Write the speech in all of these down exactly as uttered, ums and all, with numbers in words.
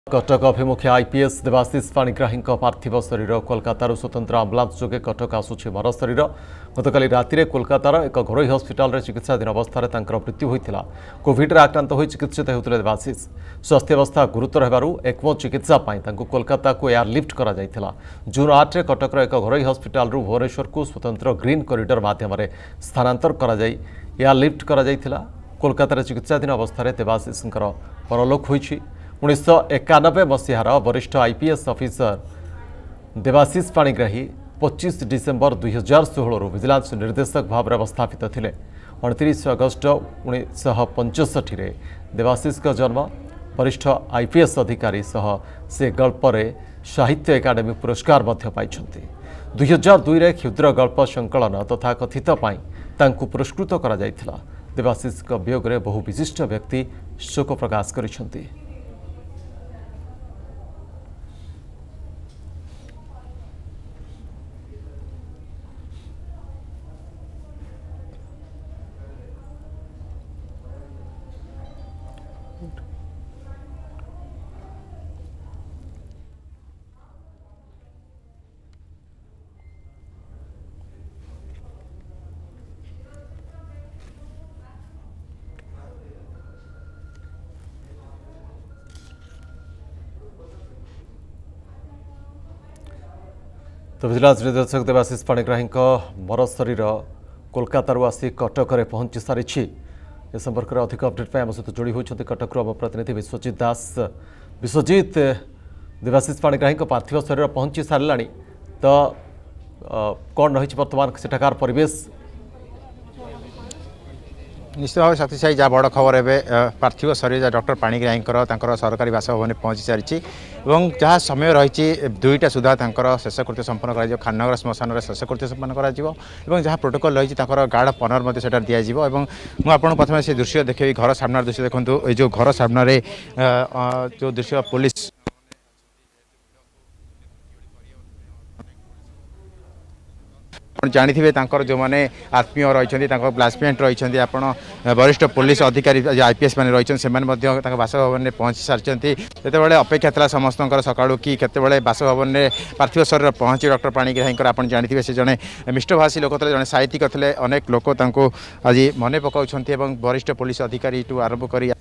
कटक अभिमुखे आईपीएस देवाशीष पाणिग्राही पार्थिव शरीर कोलकातार स्वतंत्र आम्बुलांस जोगे कटक आसुछि मर शरीर गतकाली राति कोलकातार एक घरोई हस्पिटाल चिकित्साधीन अवस्था मृत्यु होता। कोविड आक्रांत हो चिकित्सित होते देवाशीष स्वास्थ्यावस्था गुरुतर होगारू एक्मो चिकित्सा कोलकाता को एयरलिफ्ट करा जायथिला। जून आठ रे कटकर एक घरोई हस्पिटाल भुवनेश्वर को स्वतंत्र ग्रीन कॉरिडोर माध्यम स्थानांतर करा जाय एयरलिफ्ट करा जायथिला। कोलकातार चिकित्साधीन अवस्था देवाशीष परलोक होइछि। उन्नीस एकानबे मसीहार वरिष्ठ आईपीएस अफिसर देवाशीष पाणिग्राही पच्चीस डिसेम्बर दुई हजार षोह विजिलेंस निर्देशक भाव में अवस्थापित थे। उनतीस अगस्ट उन्नीस पंचष्ठी देवाशीष का जन्म। वरिष्ठ आईपीएस अधिकारी सह से गल्परे साहित्य एकाडेमी पुरस्कार पाइछन्ति। दुई हजार दुई क्षुद्र गल्प संकलन तथा कथित पाई तांकु पुरस्कृत करा जायथिला। देवाशीष वियोग में बहु विशिष्ट व्यक्ति शोक प्रकाश करिसेंति। तो विजिलेंस निर्देशक देवाशीष पाणिग्राही मर शरीर कोलकाता आसी कटक में पहुंची सारी। ए संपर्क में अधिक अपडेट आम सहित जोड़ी होती कटक आम प्रतिनिधि विश्वजित दास। विश्वजित, देवाशीष पाणिग्राही पार्थिव शरीर पहुंची सारा तो कौन रही बर्तमान सेठाकार परिवेश? निश्चित भाव शक्तिशाली जहाँ बड़ खबर एवं पार्थिव शरीर डॉक्टर पाणिग्राही सरकारी बासभवन पहुंची सारी और जहाँ समय रही दुईटा सुधा शेषकृत्य संपन्न कर खाननगर श्मशान शेषकृत्य संपन्न कर जहाँ प्रोटोकॉल रही गार्ड पनर से दिज्व। मुझे प्रथम से दृश्य देखेबी घर सामना दृश्य देखो। ये जो घर सामने जो दृश्य पुलिस जानी थे जो मैंने आत्मीय रही क्लासमेट रही आप वरिष्ठ पुलिस अधिकारी आईपीएस मैंने रही से बासभवन में पहुंची सारी। जिते अपेक्षा था समस्त सकाळू कि केतबेले बासभवन में पार्थिव शरीर पहुंची डॉक्टर पाणिग्राही आप जानी थे से जड़े मिष्टभाषी लोक थे जड़े साहित्यिक थे अनेक लोक आज मन पकाउछन्ति एवं वरिष्ठ पुलिस अधिकारी ठू आरंभ कर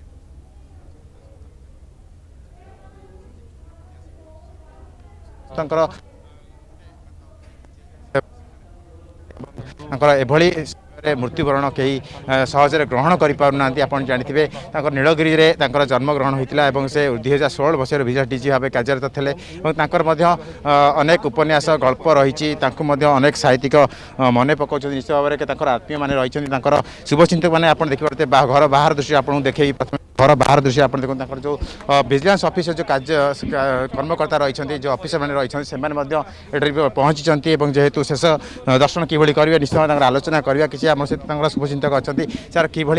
एभली मृत्युवरण कई सहजरे ग्रहण कर पारना। आप जानते हैं नीलगिरी में जन्मग्रहण होता से दुई हजार षोह मसीह विजिलेंस डीजी भाव कार्यरत थे। अनेक उपन्यास गल्प रही अनेक साहित्यिक मन पकाउं निश्चित भाव में आत्मीय मैंने रही शुभचिंतक मैंने आप देखिए घर बाहर दृश्य आपको देखे घर बाहर दृश्य आप देखते जो विजिलेंस ऑफिसर जो कार्य कर्मकर्ता रही जो ऑफिसर मैंने रही से पहुंची जेहेतु शेष दर्शन किभली करेंगे निश्चित भाव आलोचना करवा कि आम सहित शुभचिंतक अच्छा सर कि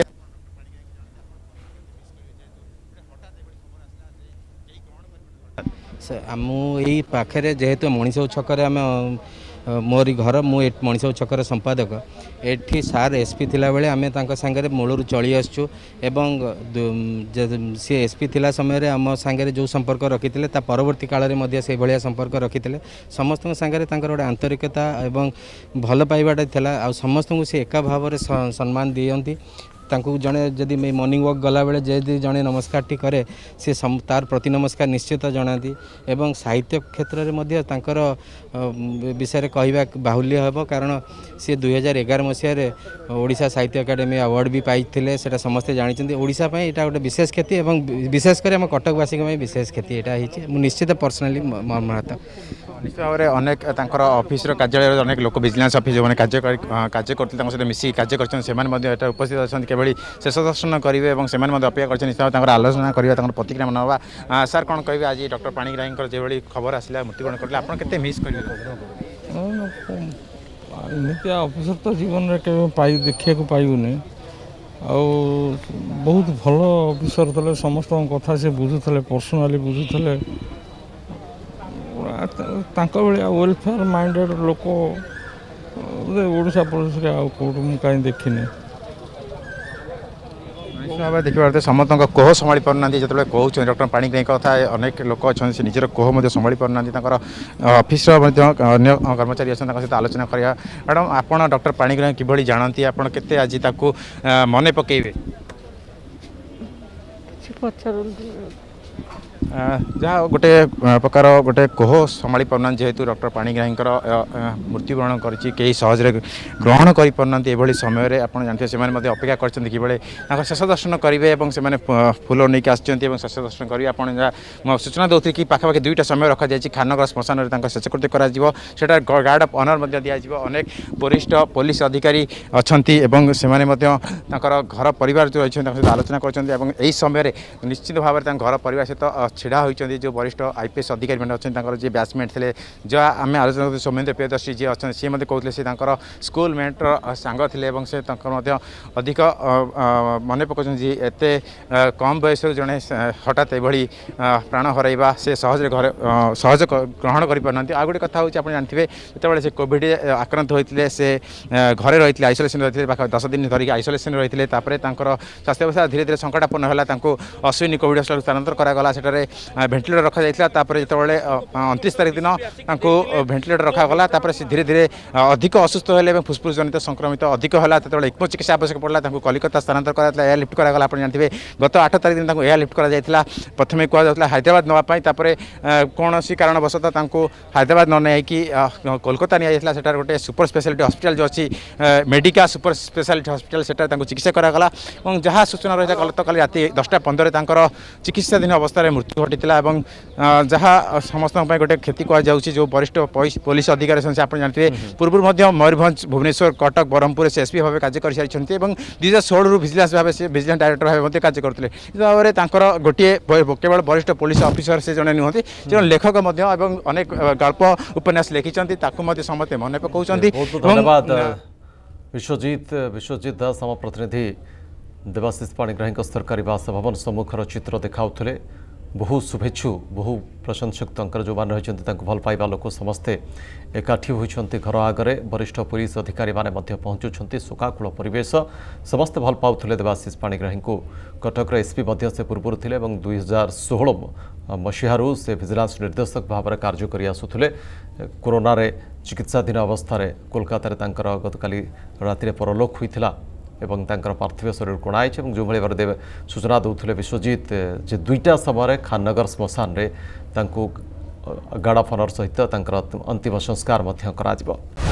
आम यही पाखे जेहेतु मनीष छक आम मोरी घर मु मनीष छकर संपादक एठी सार एसपी थिला बेले आमे तांका संगे मूलरू चली आसचु एवं सी एसपी थिला समय आम सांगे जो संपर्क रखी ता परवर्ती काल में से भाया संपर्क रखी समस्त सांगे गोटे आंतरिकता एवं भल पाइबाटा थिला आ समस्त को सी एका भाव में सम्मान दियंती तांकु जड़े जदि मॉर्निंग वॉक गला बेले जदि जड़े नमस्कार टी करे सी तार प्रति नमस्कार निश्चित जनाती एवं साहित्य क्षेत्र में मध्य तांकर विषय कहवा बाहुल्य हेब कारण सी दुई हजार एगार मसीह ओडिशा साहित्य अकादेमी अवार्ड भी पाइथिले सेटा समस्ते जानी ओडिशा पे एटा गोटे विशेष क्षति एवं विशेषकर आम कटकवासी विशेष क्षति यहाँ निश्चित पर्सनाली मर्माहत। निश्चित भाव में अनेक ऑफिस कार्यालय अनेक लोक विजिलेंस ऑफिस जो कार्य कार्य करते सहित मिसिक कार्य कर उपस्थित अच्छा केवल शेष दर्शन करेंगे और से अपेक्षा कर निश्चित भाव आलोचना करवा प्रतिक्रिया मनवा। सर कौन कहे आज डॉक्टर पाणिग्राही जो भाई खबर आसला मृत्युवरण करेंगे आप केते मिस करेंगे? एमती ऑफिसर तो जीवन में पाई देखा पाइबुनि आ बहुत भल ऑफिसर थे समस्त कथा से बुझुले पर्सनाली बुझुले वेलफेयर माइंडेड लोक ओडिशा पुलिस कौट मुझे देखनी भाव में देखिए समस्त कोह संभाली पारना जो कहते डॉक्टर पाणिग्राही कथा अनेक लोक अच्छा से निजर कोह संभाली पारना ऑफिस कर्मचारी अच्छा सहित आलोचना करा मैडम आप डॉक्टर पाणिग्राही किभली जानती आपड़ के आज मन पकईबे जहाँ गोटे प्रकार गोटे कोह संभाली पारना जेहेतु डॉक्टर पाणिग्राही मृत्युवरण करी सहजरे ग्रहण कर पारना समय आप जानते हैं अपेक्षा कर शेष दर्शन करेंगे और से फूल नहीं आसर शेष दर्शन करेंगे आप सूचना दूसरी कि पाखापाखि दुईटा समय रखा जाए खानगर श्मशान में शेषकृत्य कर गार्ड ऑफ ऑनर दिज्व अनेक वरिष्ठ पुलिस अधिकारी अच्छा घर परिवार जो रही आलोचना कर समय निश्चित भाव में घर परिवार सहित छिड़ा होती जो वरिष्ठ आईपीएस अधिकारी मैंने अच्छा जी बैचमेट थे जहाँ आम आलोचना करते सौमेन्द्र प्रियदर्शी जी अच्छा सी कहते से स्कूल मेट्र सांग थे से अधिक मन पकाउछन् जी एते कम बयस जड़े हठात एभली प्राण हरइबा से सहज घर सहज ग्रहण करें आ गोटे कथा हूँ आप जानते जो से कोविड आक्रांत होते से घरे रही आइसोलेसन रही पाख दस दिन धरिक आइसोलेसन रही स्वास्थ्य अवस्था धीरे धीरे संकटापन्न है अश्विनी कोविड हस्पिटाल स्थानांतर करागला सेठारे भेंटिलेटर रखा जाता जो उनतीस तारीख दिन भेंटिलेटर रखागला से धीरे धीरे अधिक असुस्थ है फुस्फुस जनित संक्रमित अधिक है तो इक्मो चिकित्सा आवश्यक पड़ा कलिकता स्थानांतर कराला एयर लिफ्ट करागला आप जानते गत आठ तारीख दिन एयर लिफ्ट करा प्रथम कहला हैदराबाद नापी कौन सी कारणवशतः हैदराबाद न नहीं कोलकाता नि जाता गोटे सुपर स्पेशलिटी हॉस्पिटल जो अच्छी मेडिका सुपर स्पेशलिटी हॉस्पिटल से चिकित्सा करागला जहाँ सूचना रही गत काली राति दसटा पंद्रह चिकित्साधीन अवस्था मृत्यु घटी जहाँ समस्त गोटे क्षति कहुँ जो वरिष्ठ पुलिस अधिकारी से आप जानते पूर्व मयूरभंज भुवनेश्वर कटक ब्रह्मपुर से एसपी भाव कार्य कर सारी दुई हजार षोलू भिजिलांस भाव से भिजिलांस डायरेक्टर भाव कार्य करते भाव में गोटे केवल वरिष्ठ पुलिस ऑफिसर से जड़े नुहति जो लेखक अनेक गल्प उपन्यास लिखिं समस्ते मन पकाउछन्। धन्यवाद विश्वजीत विश्वजीत दास आम प्रतिनिधि देवाशीष पाणिग्राही सरकारी बासभवन सम्मुखर चित्र देखाउथिले बहु शुभेच्छु बहु प्रशंसक जो मान रही भल पाइबा लोक समस्ते एकाठी होती घर आगे वरिष्ठ पुलिस अधिकारी माने पहुंचुंट शोकाकूल परिवेश समस्ते भल पाउथिले देवाशीष पाणिग्राही को कटक एसपी से पूर्व थे दुई हजार षोह मसीहारू से विजिलेंस निर्देशक भाव में कार्य कर आसुले कोरोना चिकित्साधीन अवस्था कोलकाता गतकाली राति परलोक होता एवं तांकर पार्थिव शरीर कोणाई जो भाई भाव देव सूचना दूसरे विश्वजीत जे दुईटा समय खाननगर श्मशान रे गार्ड ऑफ ऑनर सहित अंतिम संस्कार करा